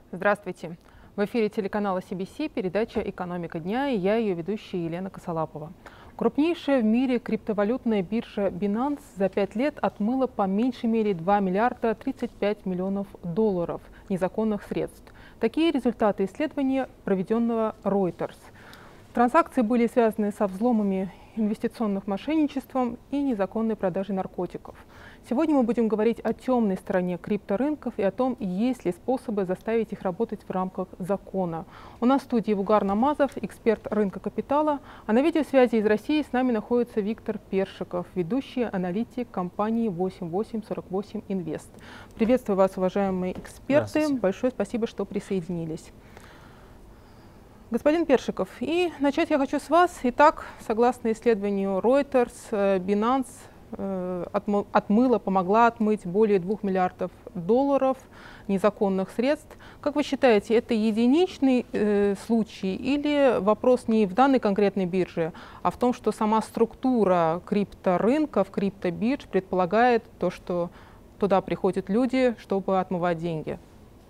Здравствуйте! В эфире телеканала CBC передача «Экономика дня» и я, ее ведущая Елена Косолапова. Крупнейшая в мире криптовалютная биржа Binance за 5 лет отмыла по меньшей мере 2 миллиарда 35 миллионов долларов незаконных средств. Такие результаты исследования, проведенного Reuters. Транзакции были связаны со взломами, инвестиционным мошенничеством и незаконной продажей наркотиков. Сегодня мы будем говорить о темной стороне крипторынков и о том, есть ли способы заставить их работать в рамках закона. У нас в студии Вугар Намазов, эксперт рынка капитала, а на видеосвязи из России с нами находится Виктор Першиков, ведущий аналитик компании 8848 Инвест. Приветствую вас, уважаемые эксперты. Большое спасибо, что присоединились. Господин Першиков, и начать я хочу с вас. Итак, согласно исследованию Reuters, Binance помогла отмыть более 2 миллиардов долларов незаконных средств. Как вы считаете, это единичный случай или вопрос не в данной конкретной бирже, а в том, что сама структура крипторынков, криптобирж предполагает то, что туда приходят люди, чтобы отмывать деньги?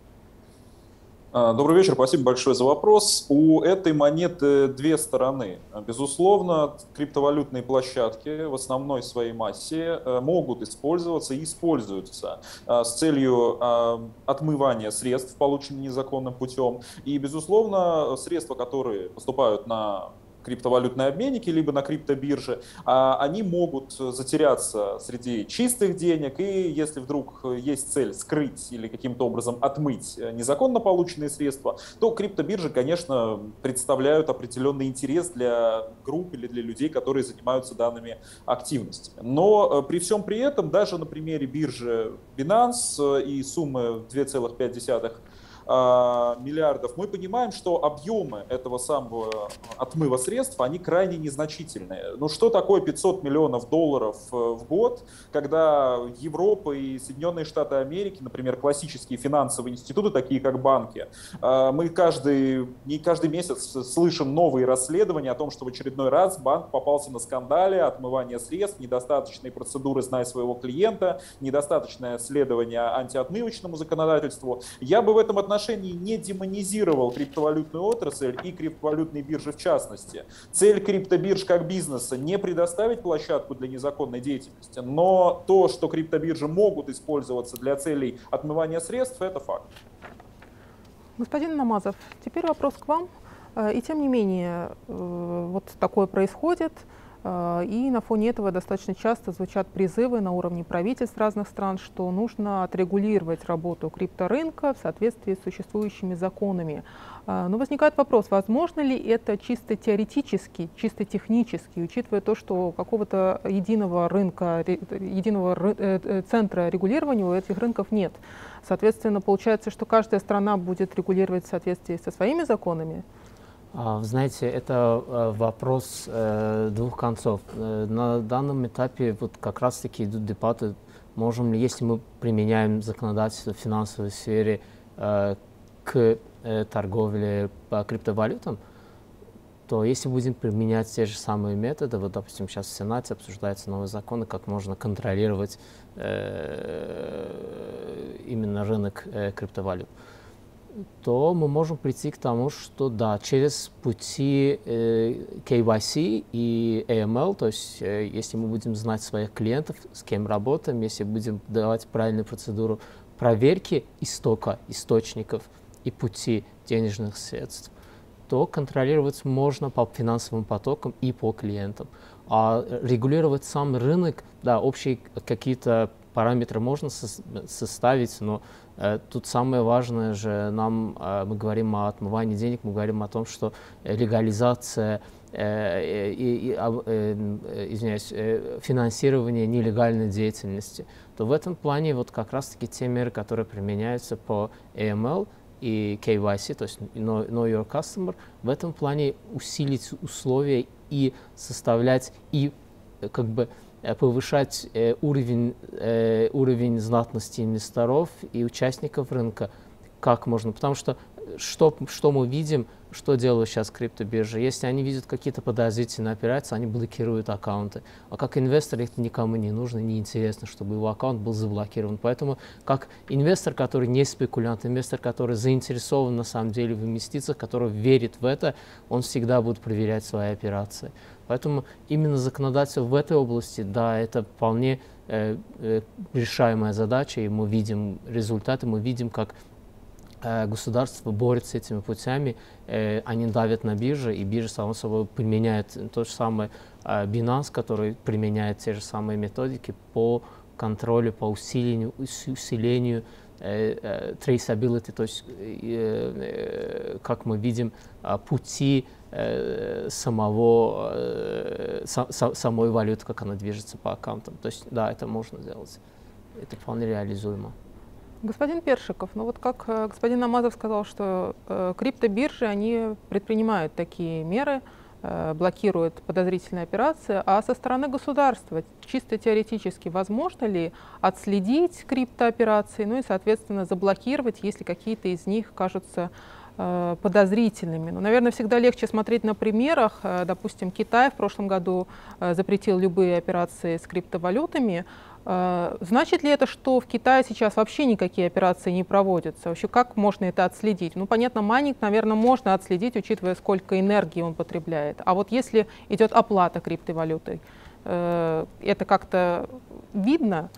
Добрый вечер, спасибо большое за вопрос. У этой монеты две стороны. Безусловно, криптовалютные площадки в основной своей массе могут использоваться и используются с целью отмывания средств, полученных незаконным путем. И, безусловно, средства, которые поступают на криптовалютные обменники, либо на криптобирже, они могут затеряться среди чистых денег, и если вдруг есть цель скрыть или каким-то образом отмыть незаконно полученные средства, то криптобиржи, конечно, представляют определенный интерес для групп или для людей, которые занимаются данными активностями. Но при всем при этом, даже на примере биржи Binance и суммы 2,5 миллиардов, мы понимаем, что объемы этого самого отмыва средств, они крайне незначительные. Ну что такое 500 миллионов долларов в год, когда Европа и Соединенные Штаты Америки, например, классические финансовые институты, такие как банки, мы не каждый месяц слышим новые расследования о том, что в очередной раз банк попался на скандале отмывания средств, недостаточные процедуры «Знай своего клиента», недостаточное следование антиотмывочному законодательству. Я бы в этом отношении не демонизировал криптовалютную отрасль и криптовалютные биржи в частности. Цель криптобирж как бизнеса не предоставить площадку для незаконной деятельности, но то, что криптобиржи могут использоваться для целей отмывания средств, это факт. Господин Намазов, теперь вопрос к вам. И тем не менее, вот такое происходит. И на фоне этого достаточно часто звучат призывы на уровне правительств разных стран, что нужно отрегулировать работу крипторынка в соответствии с существующими законами. Но возникает вопрос, возможно ли это чисто теоретически, чисто технически, учитывая то, что какого-то единого рынка, единого центра регулирования у этих рынков нет. Соответственно, получается, что каждая страна будет регулировать в соответствии со своими законами. Вы знаете, это вопрос двух концов. На данном этапе вот как раз-таки идут дебаты, можем ли, если мы применяем законодательство в финансовой сфере к торговле по криптовалютам, то если будем применять те же самые методы, вот, допустим, сейчас в Сенате обсуждаются новые законы, как можно контролировать именно рынок криптовалют, то мы можем прийти к тому, что да, через пути KYC и AML, то есть если мы будем знать своих клиентов, с кем работаем, если будем давать правильную процедуру проверки источников и пути денежных средств, то контролировать можно по финансовым потокам и по клиентам. А регулировать сам рынок, да, общие какие-то параметры можно составить, но тут самое важное же мы говорим о отмывании денег, мы говорим о том, что легализация финансирование нелегальной деятельности, то в этом плане вот как раз-таки те меры, которые применяются по AML и KYC, то есть Know Your Customer, в этом плане усилить условия и составлять, и как бы повышать уровень знатности инвесторов и участников рынка как можно. Потому что что мы видим, что делают сейчас криптобиржи? Если они видят какие-то подозрительные операции, они блокируют аккаунты. А как инвестор это никому не нужно, не интересно, чтобы его аккаунт был заблокирован. Поэтому как инвестор, который не спекулянт, инвестор, который заинтересован на самом деле в инвестициях, который верит в это, он всегда будет проверять свои операции. Поэтому именно законодательство в этой области, да, это вполне решаемая задача, и мы видим результаты, мы видим, как государство борется с этими путями, они давят на биржи, и биржа, само собой, применяет то же самое Binance, который применяет те же самые методики по контролю, по усилению traceability, то есть, как мы видим, пути самой валюты, как она движется по аккаунтам. То есть, да, это можно сделать. Это вполне реализуемо. Господин Першиков, ну вот как господин Намазов сказал, что криптобиржи, они предпринимают такие меры, блокируют подозрительные операции, а со стороны государства чисто теоретически возможно ли отследить криптооперации, ну и, соответственно, заблокировать, если какие-то из них кажутся подозрительными. Ну, наверное, всегда легче смотреть на примерах. Допустим, Китай в прошлом году запретил любые операции с криптовалютами. Значит ли это, что в Китае сейчас вообще никакие операции не проводятся? Вообще, как можно это отследить? Ну, понятно, майнинг, наверное, можно отследить, учитывая, сколько энергии он потребляет. А вот если идет оплата криптовалютой, это как-то видно?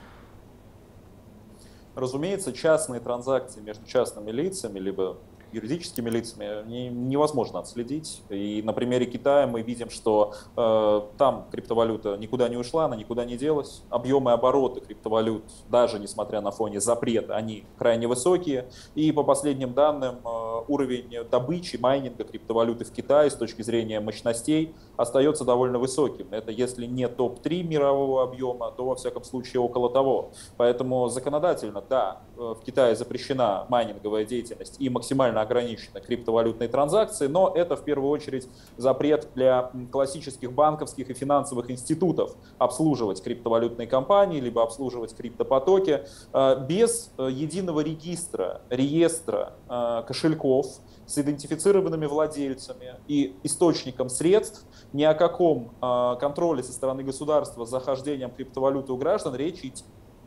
Разумеется, частные транзакции между частными лицами, либо юридическими лицами невозможно отследить. И на примере Китая мы видим, что там криптовалюта никуда не ушла, она никуда не делась. Объемы оборота криптовалют, даже несмотря на фоне запрета, они крайне высокие. И по последним данным, уровень добычи, майнинга криптовалюты в Китае с точки зрения мощностей остается довольно высоким. Это если не топ-3 мирового объема, то во всяком случае около того. Поэтому законодательно, да, в Китае запрещена майнинговая деятельность и максимально ограничены криптовалютные транзакции, но это в первую очередь запрет для классических банковских и финансовых институтов обслуживать криптовалютные компании, либо обслуживать криптопотоки без единого реестра кошельков с идентифицированными владельцами и источником средств. Ни о каком контроле со стороны государства за хождением криптовалюты у граждан речи идти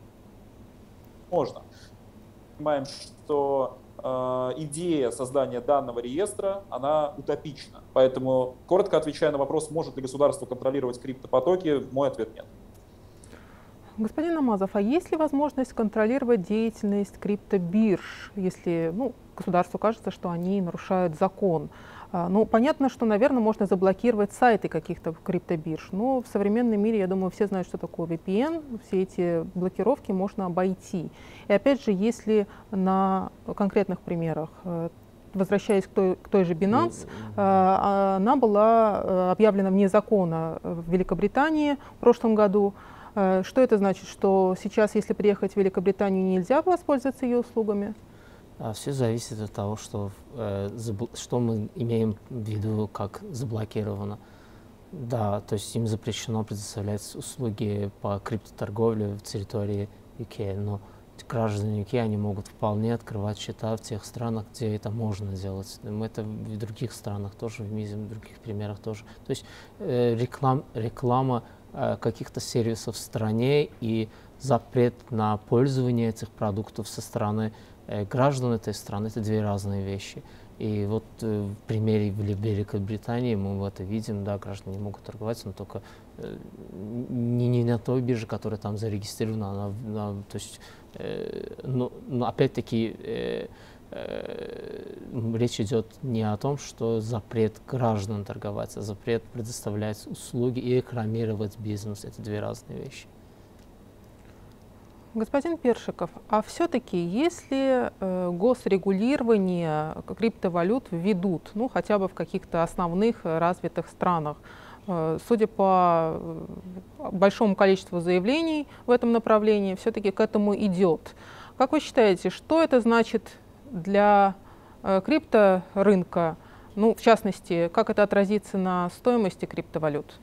можно. Понимаем, что идея создания данного реестра, она утопична. Поэтому, коротко отвечая на вопрос, может ли государство контролировать криптопотоки, мой ответ нет. Господин Намазов, а есть ли возможность контролировать деятельность криптобирж, если государству кажется, что они нарушают закон? Ну, понятно, что, наверное, можно заблокировать сайты каких-то криптобирж, но в современном мире, я думаю, все знают, что такое VPN, все эти блокировки можно обойти. И опять же, если на конкретных примерах, возвращаясь к той же Binance, она была объявлена вне закона в Великобритании в прошлом году. Что это значит, что сейчас, если приехать в Великобританию, нельзя воспользоваться ее услугами? Все зависит от того, что мы имеем в виду как заблокировано. Да, то есть им запрещено предоставлять услуги по криптоторговле в территории UK, но граждане UK, они могут вполне открывать счета в тех странах, где это можно делать. Это в других странах тоже, в мире, в других примерах тоже. То есть реклама каких-то сервисов в стране и запрет на пользование этих продуктов со стороны граждан этой страны — это две разные вещи. И вот в примере Великобритании мы это видим, да, граждане могут торговать, но только не на той бирже, которая там зарегистрирована, то есть, но опять-таки речь идет не о том, что запрет граждан торговать, а запрет предоставлять услуги и рекламировать бизнес. Это две разные вещи. Господин Першиков, а все-таки если госрегулирование криптовалют введут, хотя бы в каких-то основных развитых странах, судя по большому количеству заявлений в этом направлении, все-таки к этому идет. Как вы считаете, что это значит для крипторынка? В частности, как это отразится на стоимости криптовалют?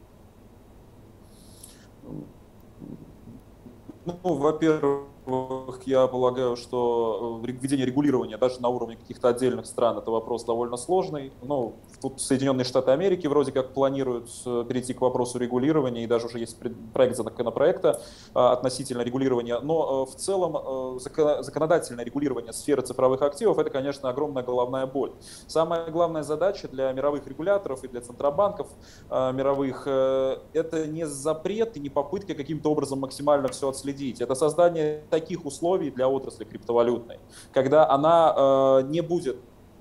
Во-первых, я полагаю, что введение регулирования даже на уровне каких-то отдельных стран — это вопрос довольно сложный. Ну, тут Соединенные Штаты Америки вроде как планируют перейти к вопросу регулирования, и даже уже есть проект законопроекта относительно регулирования. Но в целом законодательное регулирование сферы цифровых активов — это, конечно, огромная головная боль. Самая главная задача для мировых регуляторов и для центробанков мировых — это не запрет и не попытка каким-то образом максимально все отследить. Это создание таких условий для отрасли криптовалютной, когда она не будет,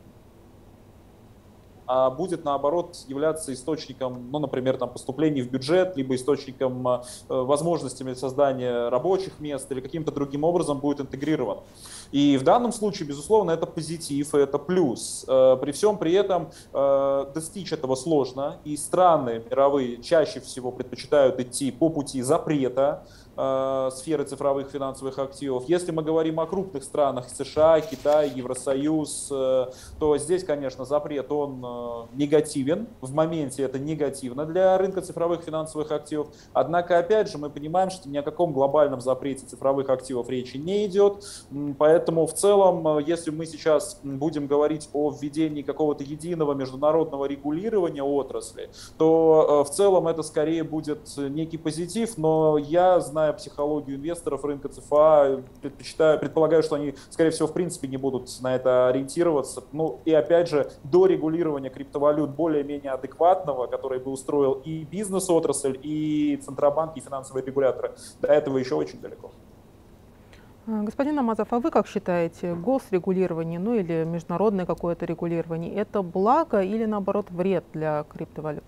а будет, наоборот, являться источником, ну, например, там, поступлений в бюджет, либо источником возможностями создания рабочих мест или каким-то другим образом будет интегрирован. И в данном случае, безусловно, это позитив, и это плюс. При всем при этом достичь этого сложно, и страны мировые чаще всего предпочитают идти по пути запрета сферы цифровых финансовых активов. Если мы говорим о крупных странах США, Китай, Евросоюз, то здесь, конечно, запрет, он негативен. В моменте это негативно для рынка цифровых финансовых активов. Однако, опять же, мы понимаем, что ни о каком глобальном запрете цифровых активов речи не идет. Поэтому в целом, если мы сейчас будем говорить о введении какого-то единого международного регулирования отрасли, то в целом это скорее будет некий позитив, но я знаю психологию инвесторов рынка ЦФА, предполагаю, что они, скорее всего, в принципе не будут на это ориентироваться. Ну и опять же, до регулирования криптовалют более-менее адекватного, который бы устроил и бизнес-отрасль, и Центробанк, и финансовые регуляторы, до этого еще очень далеко. Господин Намазов, а вы как считаете, госрегулирование, ну или международное какое-то регулирование, это благо или наоборот вред для криптовалют?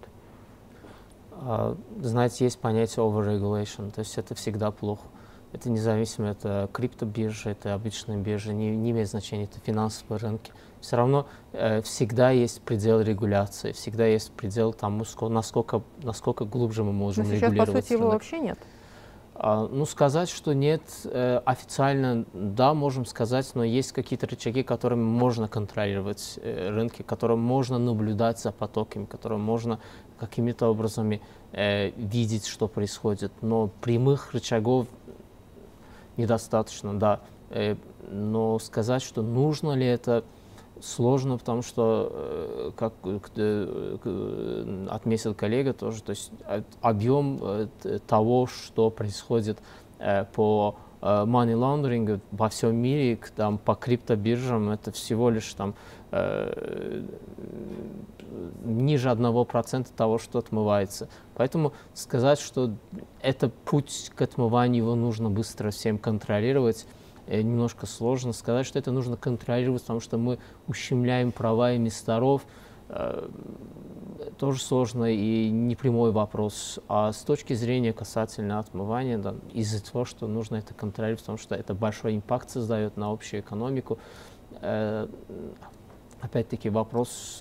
Знаете, есть понятие overregulation, то есть это всегда плохо. Это независимо, это криптобиржа, это обычная биржа, не имеет значения, это финансовые рынки. Все равно всегда есть предел регуляции, всегда есть предел тому, насколько глубже мы можем регулировать. Но сейчас, по сути, его вообще нет. Ну, сказать, что нет, официально, да, можем сказать, но есть какие-то рычаги, которыми можно контролировать рынки, которым можно наблюдать за потоками, которым можно какими-то образами видеть, что происходит. Но прямых рычагов недостаточно, да. Но сказать, что нужно ли это, сложно, потому что, как отметил коллега тоже, то есть объем того, что происходит по money laundering во всем мире, там, по криптобиржам, это всего лишь там ниже 1% того, что отмывается. Поэтому сказать, что это путь к отмыванию, его нужно быстро всем контролировать, немножко сложно. Сказать, что это нужно контролировать, потому что мы ущемляем права инвесторов, тоже сложно и непрямой вопрос. А с точки зрения касательно отмывания, да, из-за того, что нужно это контролировать, потому что это большой импакт создает на общую экономику, опять-таки вопрос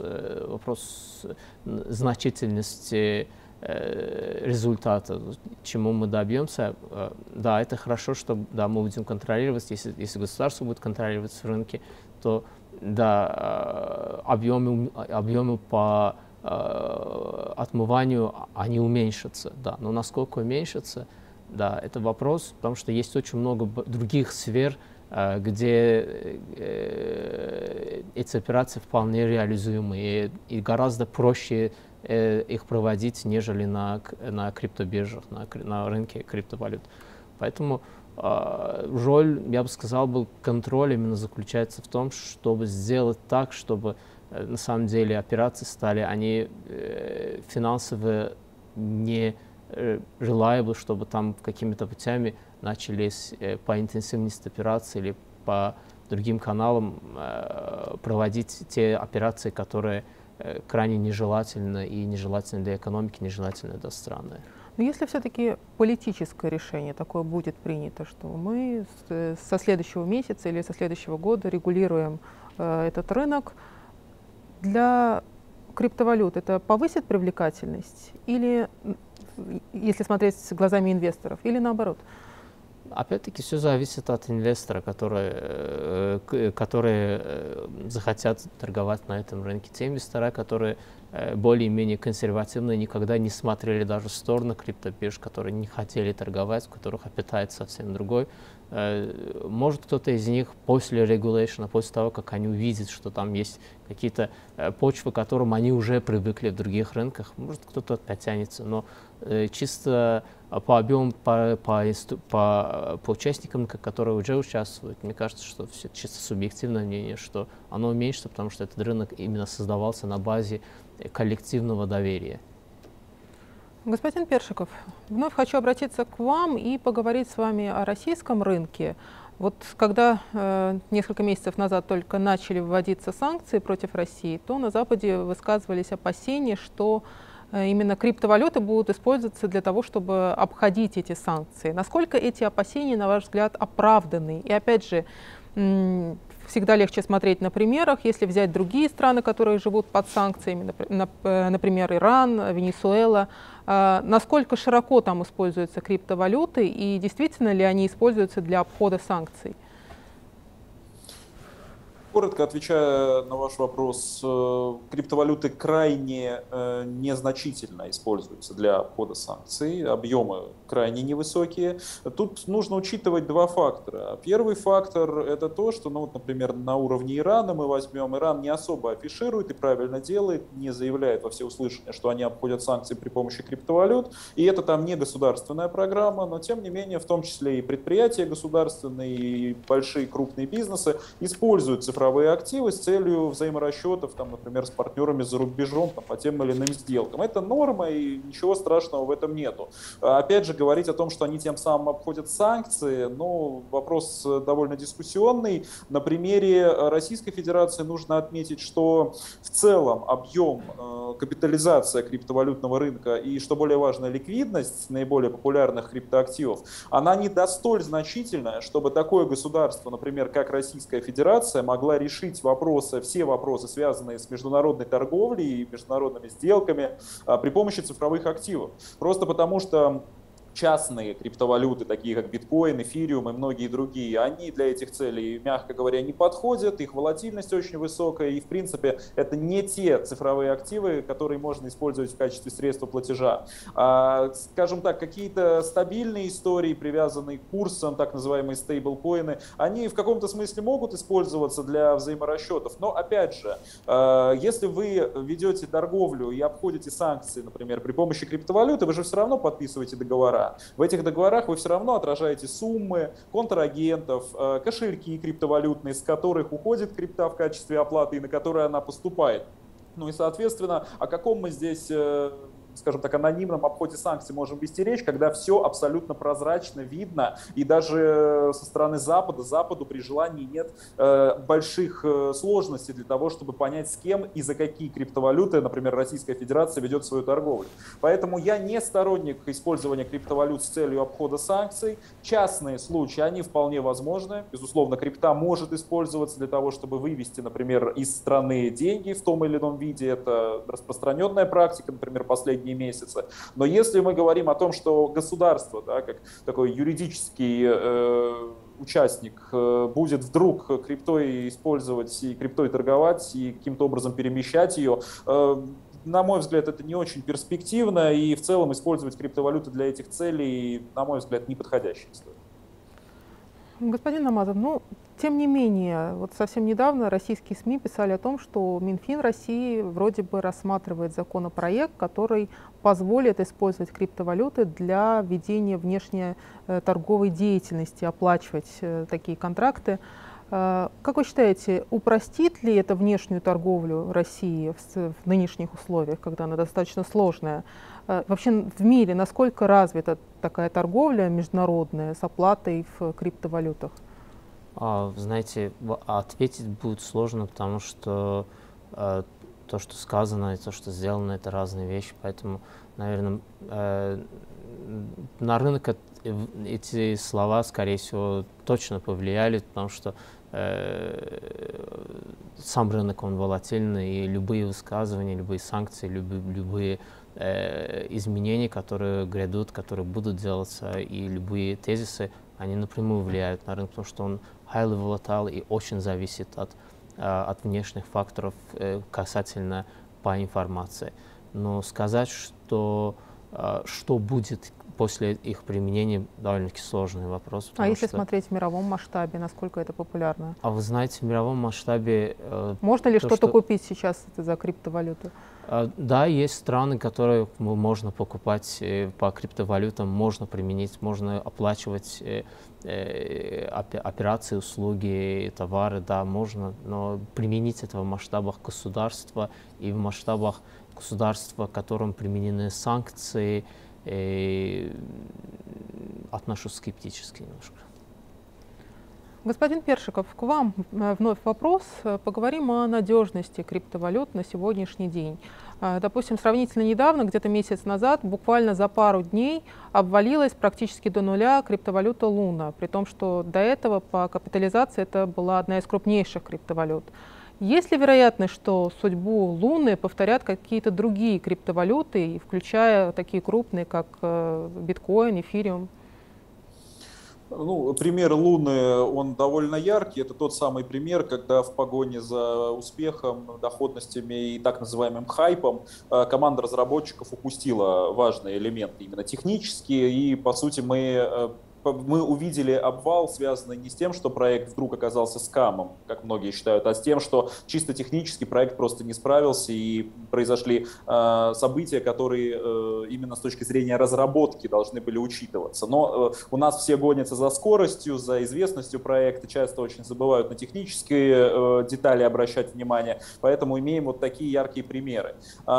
значительности результата, чему мы добьемся. Да, это хорошо, что да, мы будем контролировать, если государство будет контролировать рынки, то да, объемы по отмыванию, они уменьшатся, да, но насколько уменьшатся, да, это вопрос, потому что есть очень много других сфер, где эти операции вполне реализуемы и гораздо проще их проводить, нежели на криптобиржах, на рынке криптовалют. Поэтому роль, я бы сказал, контроля именно заключается в том, чтобы сделать так, чтобы на самом деле операции стали, они финансово не reliable, чтобы там какими-то путями начались по интенсивности операций или по другим каналам проводить те операции, которые крайне нежелательны и нежелательны для экономики, нежелательны для страны. Но если все-таки политическое решение такое будет принято, что мы со следующего месяца или со следующего года регулируем этот рынок, для криптовалют это повысит привлекательность или, если смотреть глазами инвесторов, или наоборот? Опять-таки все зависит от инвестора, которые захотят торговать на этом рынке. Те инвестора, которые более-менее консервативные, никогда не смотрели даже в сторону криптобирж, которые не хотели торговать, в которых аппетайт совсем другой. Может, кто-то из них после регулейшена, после того, как они увидят, что там есть какие-то почвы, к которым они уже привыкли в других рынках, может, кто-то подтянется. Но чисто по объему, по участникам, которые уже участвуют, мне кажется, что все чисто субъективное мнение, что оно уменьшится, потому что этот рынок именно создавался на базе коллективного доверия. Господин Першиков, вновь хочу обратиться к вам и поговорить с вами о российском рынке. Вот когда несколько месяцев назад только начали вводиться санкции против России, то на Западе высказывались опасения, что именно криптовалюты будут использоваться для того, чтобы обходить эти санкции. Насколько эти опасения, на ваш взгляд, оправданы? И опять же, всегда легче смотреть на примерах. Если взять другие страны, которые живут под санкциями, например, Иран, Венесуэла, насколько широко там используются криптовалюты и действительно ли они используются для обхода санкций? Коротко отвечая на ваш вопрос, криптовалюты крайне незначительно используются для обхода санкций, объемы крайне невысокие. Тут нужно учитывать два фактора. Первый фактор — это то, что, например, на уровне Ирана мы возьмем, Иран не особо афиширует и правильно делает, не заявляет во всеуслышание, что они обходят санкции при помощи криптовалют, и это там не государственная программа, но тем не менее, в том числе и предприятия государственные, и большие крупные бизнесы используют цифровые активы с целью взаиморасчетов, например, с партнерами за рубежом по тем или иным сделкам. Это норма, и ничего страшного в этом нету. Опять же, говорить о том, что они тем самым обходят санкции, вопрос довольно дискуссионный. На примере Российской Федерации нужно отметить, что в целом объем капитализация криптовалютного рынка и, что более важно, ликвидность наиболее популярных криптоактивов, она не до столь значительная, чтобы такое государство, например, как Российская Федерация, могла решить все вопросы, связанные с международной торговлей и международными сделками при помощи цифровых активов. Просто потому что частные криптовалюты, такие как биткоин, эфириум и многие другие, они для этих целей, мягко говоря, не подходят, их волатильность очень высокая, и в принципе это не те цифровые активы, которые можно использовать в качестве средства платежа. Скажем так, какие-то стабильные истории, привязанные к курсам, так называемые стейблкоины, они в каком-то смысле могут использоваться для взаиморасчетов, но опять же, если вы ведете торговлю и обходите санкции, например, при помощи криптовалюты, вы же все равно подписываете договора. В этих договорах вы все равно отражаете суммы контрагентов, кошельки криптовалютные, с которых уходит крипта в качестве оплаты и на которые она поступает. И, соответственно, о каком мы здесь, скажем так, анонимном обходе санкций можем вести речь, когда все абсолютно прозрачно, видно, и даже со стороны Западу при желании нет больших сложностей для того, чтобы понять, с кем и за какие криптовалюты, например, Российская Федерация ведет свою торговлю. Поэтому я не сторонник использования криптовалют с целью обхода санкций. Частные случаи, они вполне возможны. Безусловно, крипта может использоваться для того, чтобы вывести, например, из страны деньги в том или ином виде. Это распространенная практика, например, последних месяца. Но если мы говорим о том, что государство, как такой юридический участник, будет вдруг криптой использовать и криптой торговать и каким-то образом перемещать ее, на мой взгляд, это не очень перспективно, и в целом использовать криптовалюты для этих целей, на мой взгляд, неподходящая история. Господин Намазов, тем не менее, вот совсем недавно российские СМИ писали о том, что Минфин России вроде бы рассматривает законопроект, который позволит использовать криптовалюты для ведения внешней торговой деятельности, оплачивать такие контракты. Как вы считаете, упростит ли это внешнюю торговлю России в нынешних условиях, когда она достаточно сложная? Вообще в мире насколько развита такая торговля международная с оплатой в криптовалютах? Знаете, ответить будет сложно, потому что то, что сказано и то, что сделано, это разные вещи. Поэтому, наверное, на рынок эти слова, скорее всего, точно повлияли, потому что сам рынок, он волатильный, и любые высказывания, любые санкции, любые изменения, которые грядут, которые будут делаться, и любые тезисы, они напрямую влияют на рынок, потому что он highly volatile и очень зависит от внешних факторов касательно по информации. Но сказать, что будет после их применения, довольно-таки сложный вопрос. А если смотреть в мировом масштабе, насколько это популярно? А вы знаете, в мировом масштабе... Можно ли что-то купить сейчас за криптовалюту? Да, есть страны, которые можно покупать по криптовалютам, можно применить, можно оплачивать операции, услуги, товары, да, можно, но применить это в масштабах государства и в масштабах государства, которым применены санкции, отношусь скептически немножко. Господин Першиков, к вам вновь вопрос. Поговорим о надежности криптовалют на сегодняшний день. Допустим, сравнительно недавно, где-то месяц назад, буквально за пару дней обвалилась практически до нуля криптовалюта Луна, при том, что до этого по капитализации это была одна из крупнейших криптовалют. Есть ли вероятность, что судьбу Луны повторят какие-то другие криптовалюты, включая такие крупные, как биткоин, эфириум? Ну, пример Луны, он довольно яркий. Это тот самый пример, когда в погоне за успехом, доходностями и так называемым хайпом команда разработчиков упустила важные элементы, именно технические. И, по сути, мы увидели обвал, связанный не с тем, что проект вдруг оказался скамом, как многие считают, а с тем, что чисто технически проект просто не справился и произошли события, которые именно с точки зрения разработки должны были учитываться. Но у нас все гонятся за скоростью, за известностью проекта, часто очень забывают на технические детали обращать внимание, поэтому имеем вот такие яркие примеры.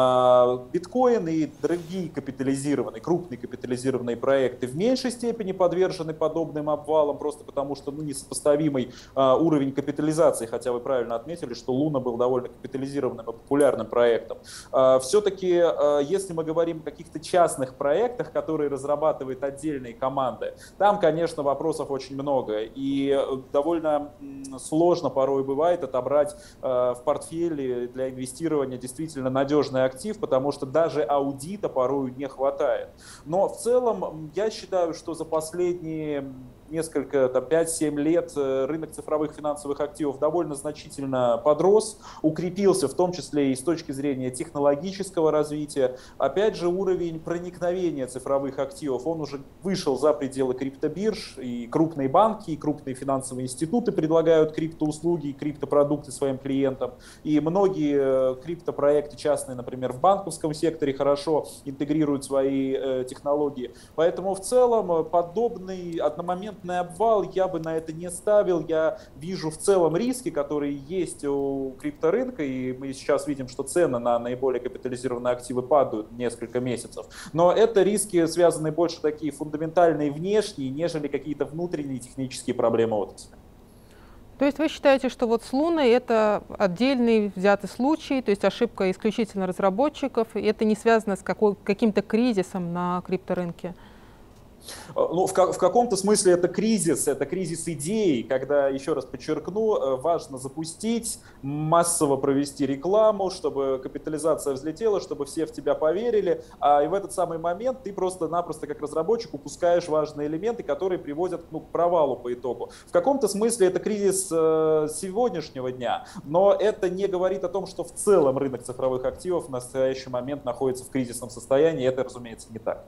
Биткоин и другие капитализированные, крупные капитализированные проекты в меньшей степени подвержены подобным обвалам, просто потому что несопоставимый уровень капитализации, хотя вы правильно отметили, что Луна был довольно капитализированным и популярным проектом. Все-таки, если мы говорим о каких-то частных проектах, которые разрабатывают отдельные команды, там, конечно, вопросов очень много, и довольно сложно порой бывает отобрать в портфеле для инвестирования действительно надежный актив, потому что даже аудита порой не хватает. Но в целом я считаю, что за последние несколько, 5-7 лет рынок цифровых финансовых активов довольно значительно подрос, укрепился, в том числе и с точки зрения технологического развития. Опять же, уровень проникновения цифровых активов, он уже вышел за пределы криптобирж, и крупные банки, и крупные финансовые институты предлагают криптоуслуги и криптопродукты своим клиентам. И многие криптопроекты частные, например, в банковском секторе хорошо интегрируют свои технологии. Поэтому в целом подобный одномоментный обвал я бы на это не ставил. Я вижу в целом риски, которые есть у крипторынка, и мы сейчас видим, что цены на наиболее капитализированные активы падают несколько месяцев. Но это риски, связанные больше такие фундаментальные внешние, нежели какие-то внутренние технические проблемы отрасли. То есть вы считаете, что вот с Луной это отдельный взятый случай, то есть ошибка исключительно разработчиков, и это не связано с каким-то кризисом на крипторынке? Ну, в каком-то смысле это кризис идей, когда, еще раз подчеркну, важно запустить, массово провести рекламу, чтобы капитализация взлетела, чтобы все в тебя поверили, и в этот самый момент ты просто-напросто как разработчик упускаешь важные элементы, которые приводят к провалу по итогу. В каком-то смысле это кризис сегодняшнего дня, но это не говорит о том, что в целом рынок цифровых активов в настоящий момент находится в кризисном состоянии, это, разумеется, не так.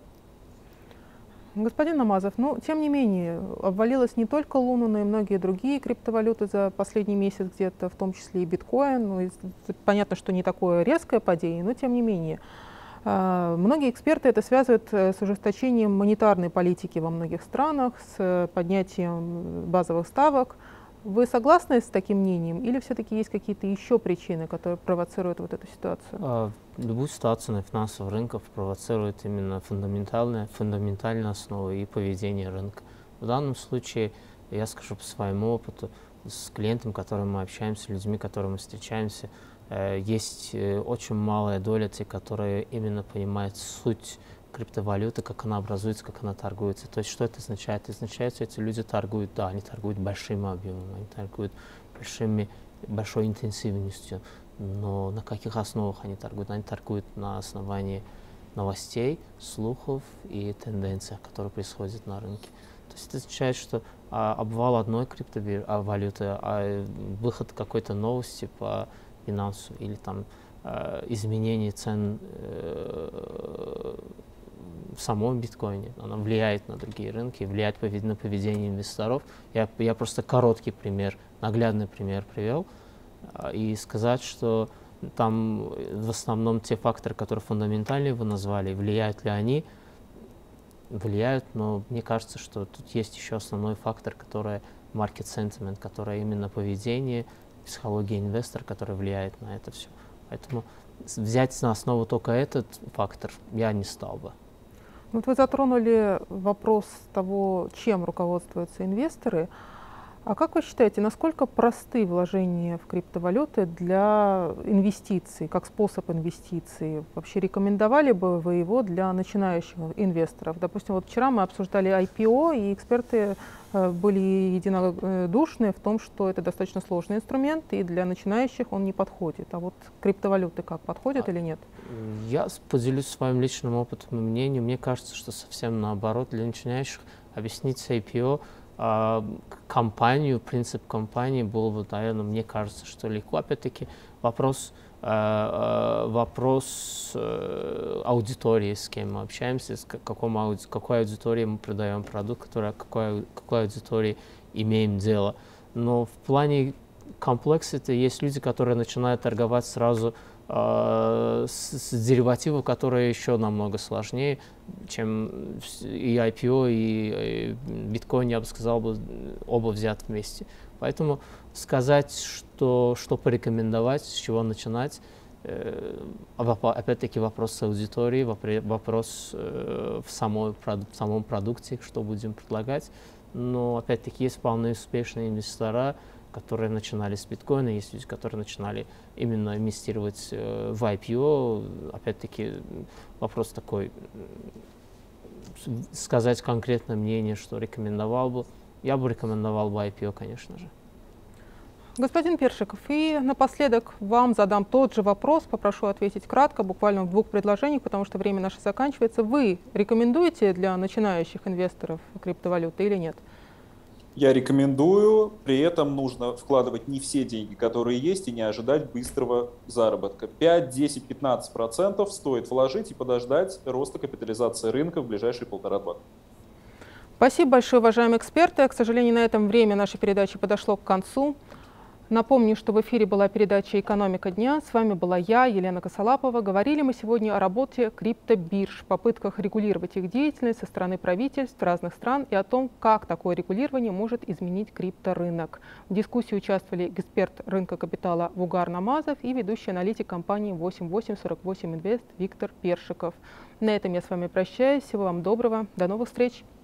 Господин Намазов, тем не менее, обвалилась не только Луна, но и многие другие криптовалюты за последний месяц где-то, в том числе и биткоин. Понятно, что не такое резкое падение, но тем не менее. Многие эксперты это связывают с ужесточением монетарной политики во многих странах, с поднятием базовых ставок. Вы согласны с таким мнением или все-таки есть какие-то еще причины, которые провоцируют вот эту ситуацию? Любую ситуацию на финансовых рынках провоцирует именно фундаментальная основа и поведение рынка. В данном случае, я скажу по своему опыту, с клиентами, с которыми мы общаемся, с людьми, с которыми мы встречаемся, есть очень малая доля тех, которые именно понимают суть криптовалюты, как она образуется, как она торгуется. То есть что это означает? Это означает, что эти люди торгуют, да, они торгуют большим объемом, они торгуют большой интенсивностью, но на каких основах они торгуют? Они торгуют на основании новостей, слухов и тенденций, которые происходят на рынке. То есть это означает, что обвал одной криптовалюты, выход какой-то новости по финансу или там изменение цен в самом биткоине. Она влияет на другие рынки, влияет на поведение инвесторов. Я просто короткий пример, наглядный пример привел. И сказать, что там в основном те факторы, которые фундаментальные вы назвали, влияют ли они? Влияют, но мне кажется, что тут есть еще основной фактор, который market sentiment, который именно поведение, психология инвестора, который влияет на это все. Поэтому взять на основу только этот фактор я не стал бы. Вот вы затронули вопрос того, чем руководствуются инвесторы. А как вы считаете, насколько просты вложения в криптовалюты для инвестиций, как способ инвестиций? Вообще рекомендовали бы вы его для начинающих инвесторов? Допустим, вот вчера мы обсуждали IPO, и эксперты были единодушны в том, что это достаточно сложный инструмент, и для начинающих он не подходит. А вот криптовалюты как, подходят или нет? Я поделюсь своим личным опытом и мнением. Мне кажется, что совсем наоборот. Для начинающих объяснить IPO, компанию, принцип компании был бы, наверное, мне кажется, что легко. Опять-таки вопрос аудитории, с кем мы общаемся, с какой аудитории мы продаем продукт, какой аудитории имеем дело. Но в плане комплексити есть люди, которые начинают торговать сразу с деривативов, которые еще намного сложнее, чем и IPO, и биткоин, я бы сказал, оба взят вместе. Поэтому сказать, что порекомендовать, с чего начинать, опять-таки вопрос аудитории, вопрос в самом продукте, что будем предлагать. Но опять-таки есть вполне успешные инвестора, которые начинали с биткоина, есть люди, которые начинали именно инвестировать в IPO. Опять-таки вопрос такой, сказать конкретное мнение, что рекомендовал бы. Я бы рекомендовал бы IPO, конечно же. Господин Першиков, и напоследок вам задам тот же вопрос, попрошу ответить кратко, буквально в 2 предложениях, потому что время наше заканчивается. Вы рекомендуете для начинающих инвесторов криптовалюты или нет? Я рекомендую, при этом нужно вкладывать не все деньги, которые есть, и не ожидать быстрого заработка. 5, 10, 15% стоит вложить и подождать роста капитализации рынка в ближайшие 1,5-2 года. Спасибо большое, уважаемые эксперты. К сожалению, на этом время нашей передачи подошло к концу. Напомню, что в эфире была передача «Экономика дня». С вами была я, Елена Косолапова. Говорили мы сегодня о работе криптобирж, попытках регулировать их деятельность со стороны правительств разных стран и о том, как такое регулирование может изменить крипторынок. В дискуссии участвовали эксперт рынка капитала Вугар Намазов и ведущий аналитик компании 8848 Инвест Виктор Першиков. На этом я с вами прощаюсь. Всего вам доброго. До новых встреч.